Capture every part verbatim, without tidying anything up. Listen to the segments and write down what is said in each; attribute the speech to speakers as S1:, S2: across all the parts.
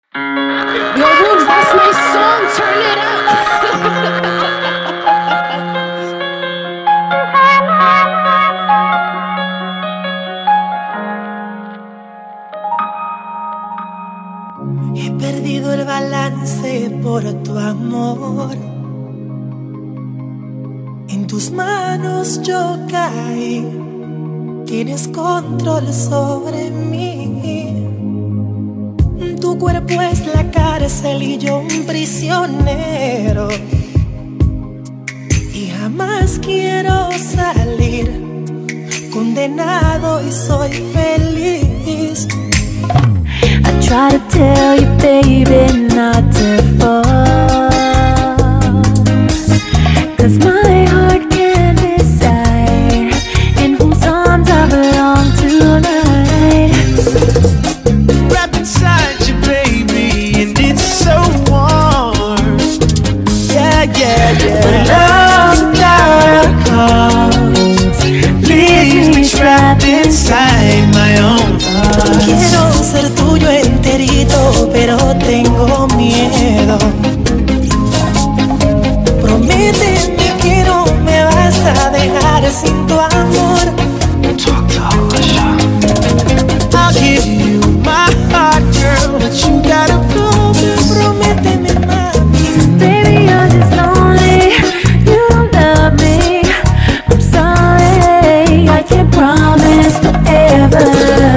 S1: Yo, Rubes, that's my song. Turn it up.
S2: He perdido el balance por tu amor. En tus manos yo caí. Tienes control sobre mí. Tu cuerpo es la cárcel y yo un prisionero. Y jamás quiero salir. Condenado y soy feliz.
S3: I try to tell you, baby, not to fall, 'cause my heart can't decide in whose arms I belong tonight.
S4: Wrapped inside you, baby, and it's so warm. Yeah, yeah, yeah. But love without a cause leaves me trapped inside my own thoughts.
S2: Quiero ser tuyo enterito, pero tengo miedo. Prométeme que no me vas a dejar sin tu amor.
S4: Talk, talk, I'll give you my heart, girl, but you gotta promise.
S2: Prométeme, mami.
S3: Baby, you're just lonely, you don't love me. I'm sorry, I can't promise forever.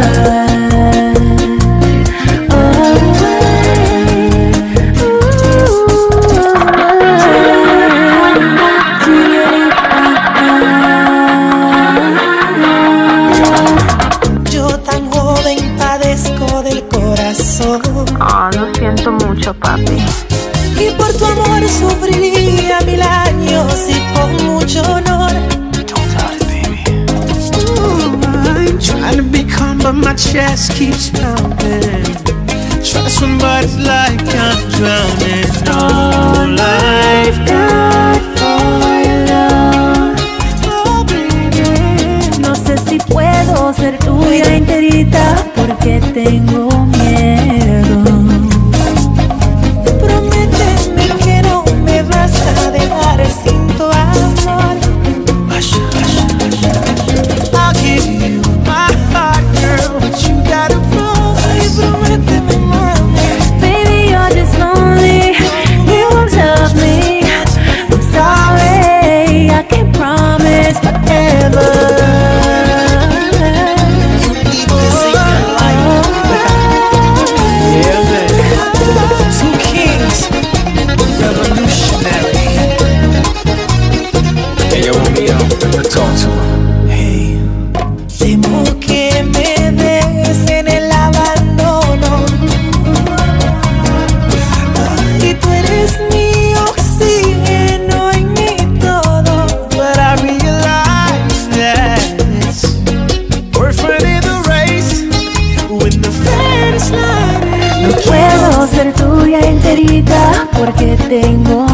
S5: Oh, lo siento mucho, papi.
S2: Y por tu amor sufriría mil años y con mucho honor.
S4: Don't doubt it, baby. Ooh, I'm trying to be calm, but my chest keeps pounding. Try to swim, but it's like I'm drowning. No life got for your love. Oh, baby.
S3: No sé si puedo ser tuya enterita porque tengo miedo.
S2: Prométeme que no me vas a dejar sin tu amor.
S4: Hush, hush, hush. I'll give you my heart, girl, but you gotta promise.
S2: Prométeme, mami.
S3: Baby, you're just lonely, you won't love me. I'm sorry, I can't promise forever.
S4: Talk to him.
S2: Hey, temo que me dejes en el abandono. Y tú eres mi oxígeno y mi todo.
S4: But I realize that it's worth running the race when the finish line is.
S3: No puedo ser tuya enterita porque tengo